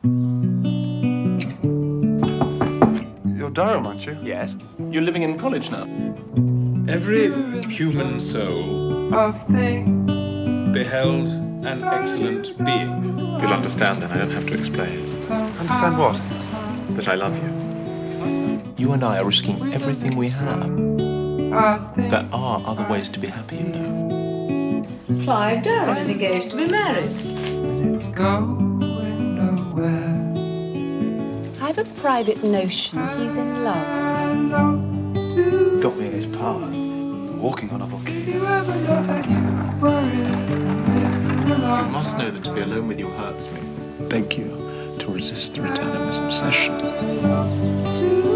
You're Durham, aren't you? Yes. You're living in college now. Every human soul beheld an excellent being. You'll understand then, I don't have to explain. Understand what? That I love you. You and I are risking everything we have. There are other ways to be happy, you know. Clive Durham is engaged to be married. It's going nowhere. I have a private notion he's in love. Got me in his power. Walking on a volcano. You must know that to be alone with you hurts me. Beg you to resist the return of this obsession.